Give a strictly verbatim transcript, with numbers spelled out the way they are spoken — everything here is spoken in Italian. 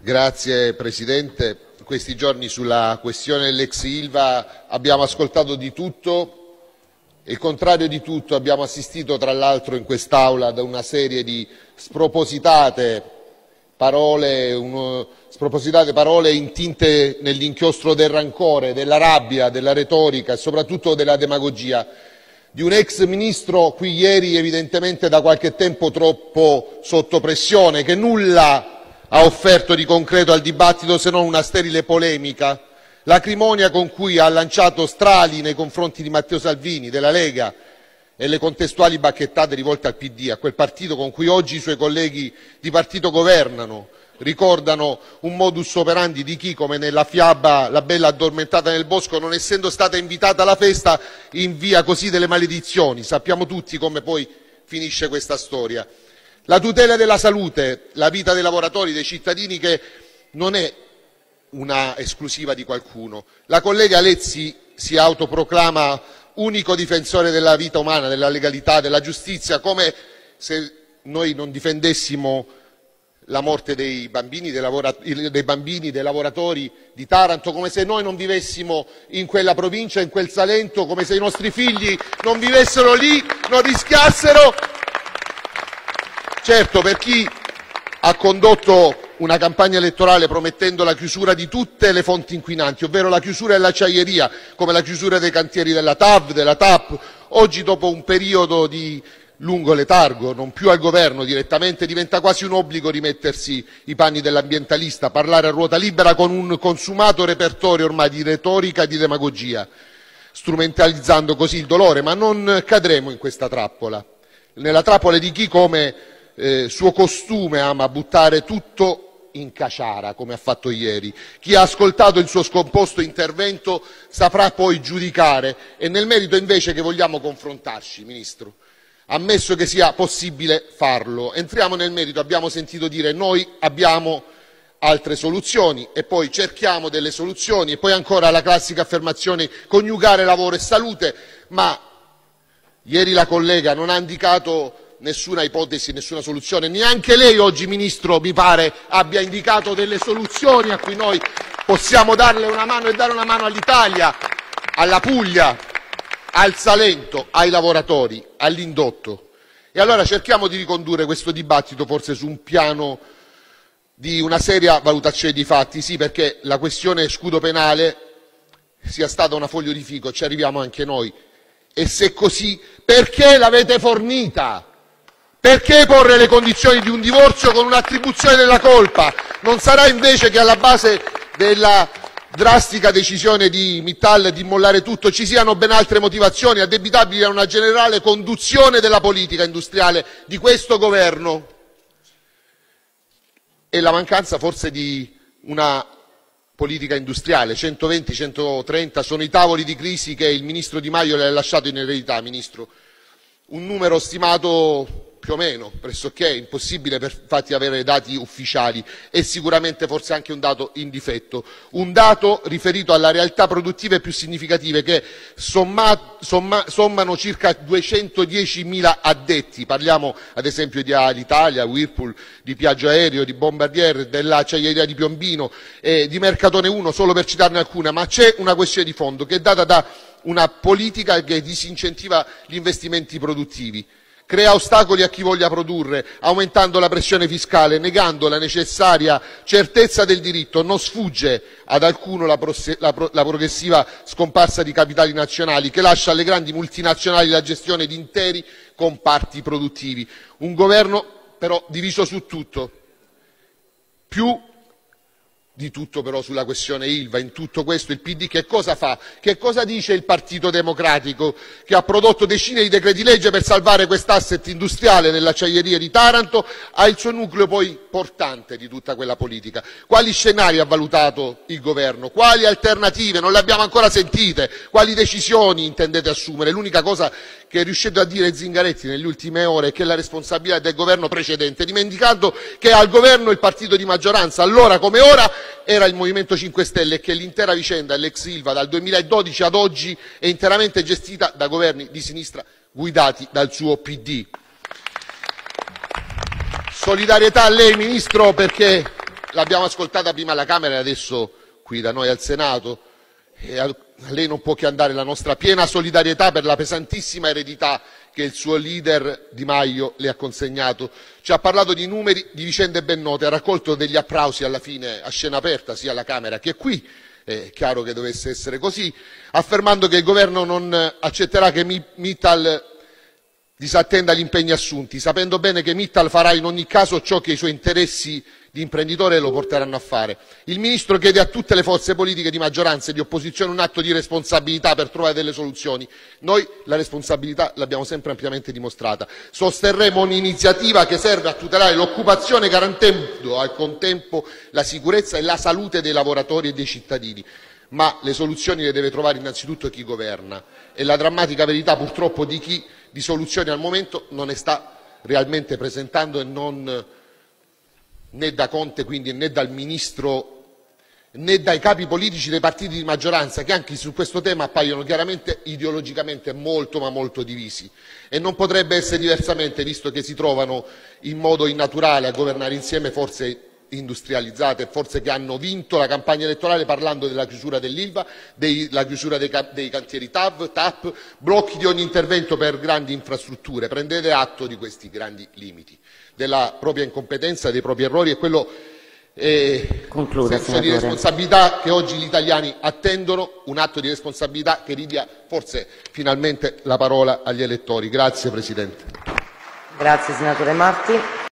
Grazie Presidente. In questi giorni sulla questione dell'ex Ilva abbiamo ascoltato di tutto e il contrario di tutto. Abbiamo assistito tra l'altro in quest'Aula ad una serie di spropositate parole, uno, spropositate parole intinte nell'inchiostro del rancore, della rabbia, della retorica e soprattutto della demagogia di un ex ministro qui ieri evidentemente da qualche tempo troppo sotto pressione, che nulla ha offerto di concreto al dibattito se non una sterile polemica lacrimonia con cui ha lanciato strali nei confronti di Matteo Salvini, della Lega, e le contestuali bacchettate rivolte al P D, a quel partito con cui oggi i suoi colleghi di partito governano. Ricordano un modus operandi di chi, come nella fiaba La bella addormentata nel bosco, non essendo stata invitata alla festa, invia così delle maledizioni. Sappiamo tutti come poi finisce questa storia. La tutela della salute, la vita dei lavoratori, dei cittadini, che non è una esclusiva di qualcuno. La collega Lezzi si autoproclama unico difensore della vita umana, della legalità, della giustizia, come se noi non difendessimo la morte dei bambini, dei, lavora- dei bambini, dei lavoratori di Taranto, come se noi non vivessimo in quella provincia, in quel Salento, come se i nostri figli non vivessero lì, non rischiassero. Certo, per chi ha condotto una campagna elettorale promettendo la chiusura di tutte le fonti inquinanti, ovvero la chiusura dell'acciaieria, come la chiusura dei cantieri della T A V, della T A P, oggi, dopo un periodo di lungo letargo, non più al governo direttamente, diventa quasi un obbligo rimettersi i panni dell'ambientalista, parlare a ruota libera con un consumato repertorio ormai di retorica e di demagogia, strumentalizzando così il dolore. Ma non cadremo in questa trappola, nella trappola di chi, come eh, suo costume, ama buttare tutto in caciara, come ha fatto ieri. Chi ha ascoltato il suo scomposto intervento saprà poi giudicare, e nel merito invece che vogliamo confrontarci, Ministro, ammesso che sia possibile farlo. Entriamo nel merito. Abbiamo sentito dire noi abbiamo altre soluzioni, e poi cerchiamo delle soluzioni, e poi ancora la classica affermazione coniugare lavoro e salute. Ma ieri la collega non ha indicato nessuna ipotesi, nessuna soluzione. Neanche lei oggi, Ministro, mi pare abbia indicato delle soluzioni a cui noi possiamo darle una mano e dare una mano all'Italia, alla Puglia, al Salento, ai lavoratori, all'indotto. E allora cerchiamo di ricondurre questo dibattito forse su un piano di una seria valutazione di fatti. Sì, perché la questione scudo penale sia stata una foglia di fico, ci arriviamo anche noi. E se così, perché l'avete fornita? Perché porre le condizioni di un divorzio con un'attribuzione della colpa? Non sarà invece che alla base della drastica decisione di Mittal di mollare tutto ci siano ben altre motivazioni, addebitabili a una generale conduzione della politica industriale di questo governo, e la mancanza forse di una politica industriale? centoventi centotrenta sono i tavoli di crisi che il ministro Di Maio le ha lasciato in eredità, Ministro. Un numero stimato più o meno pressoché impossibile per fatti avere dati ufficiali, e sicuramente forse anche un dato in difetto, un dato riferito alla realtà produttive più significative che somma, somma, sommano circa duecentodiecimila addetti. Parliamo ad esempio di Alitalia, Whirlpool, di Piaggio Aereo, di Bombardier, dell'acciaieria di Piombino, eh, di Mercatone uno, solo per citarne alcune. Ma c'è una questione di fondo che è data da una politica che disincentiva gli investimenti produttivi, crea ostacoli a chi voglia produrre, aumentando la pressione fiscale, negando la necessaria certezza del diritto. Non sfugge ad alcuno la, la, la progressiva scomparsa di capitali nazionali, che lascia alle grandi multinazionali la gestione di interi comparti produttivi. Un governo però diviso su tutto, più di tutto però sulla questione Ilva. In tutto questo il P D che cosa fa? Che cosa dice il Partito Democratico, che ha prodotto decine di decreti legge per salvare quest'asset industriale nell'acciaieria di Taranto, ha il suo nucleo poi portante di tutta quella politica? Quali scenari ha valutato il governo? Quali alternative? Non le abbiamo ancora sentite. Quali decisioni intendete assumere? L'unica cosa che è riuscito a dire Zingaretti nelle ultime ore è che la responsabilità è del governo precedente, dimenticando che al governo il partito di maggioranza, allora come ora, era il Movimento cinque Stelle, e che l'intera vicenda dell'ex Ilva dal duemiladodici ad oggi è interamente gestita da governi di sinistra guidati dal suo P D. Solidarietà a lei, Ministro, perché l'abbiamo ascoltata prima alla Camera e adesso qui da noi al Senato. E a lei non può che andare la nostra piena solidarietà per la pesantissima eredità che il suo leader Di Maio le ha consegnato. Ci ha parlato di numeri, di vicende ben note, ha raccolto degli applausi alla fine a scena aperta sia alla Camera che qui, è chiaro che dovesse essere così, affermando che il governo non accetterà che Mittal disattenda gli impegni assunti, sapendo bene che Mittal farà in ogni caso ciò che i suoi interessi di imprenditore lo porteranno a fare. Il ministro chiede a tutte le forze politiche di maggioranza e di opposizione un atto di responsabilità per trovare delle soluzioni. Noi la responsabilità l'abbiamo sempre ampiamente dimostrata. Sosterremo un'iniziativa che serve a tutelare l'occupazione, garantendo al contempo la sicurezza e la salute dei lavoratori e dei cittadini. Ma le soluzioni le deve trovare innanzitutto chi governa, e la drammatica verità purtroppo di chi di soluzioni al momento non ne sta realmente presentando, e non né da Conte quindi né dal Ministro né dai capi politici dei partiti di maggioranza, che anche su questo tema appaiono chiaramente ideologicamente molto ma molto divisi. E non potrebbe essere diversamente, visto che si trovano in modo innaturale a governare insieme forze industrializzate, forze che hanno vinto la campagna elettorale parlando della chiusura dell'Ilva, della chiusura dei, dei cantieri T A V, T A P, blocchi di ogni intervento per grandi infrastrutture. Prendete atto di questi grandi limiti, della propria incompetenza, dei propri errori, e quello eh, Conclude, senso senatore. di responsabilità che oggi gli italiani attendono, un atto di responsabilità che ridia forse finalmente la parola agli elettori. Grazie Presidente. Grazie senatore Marti.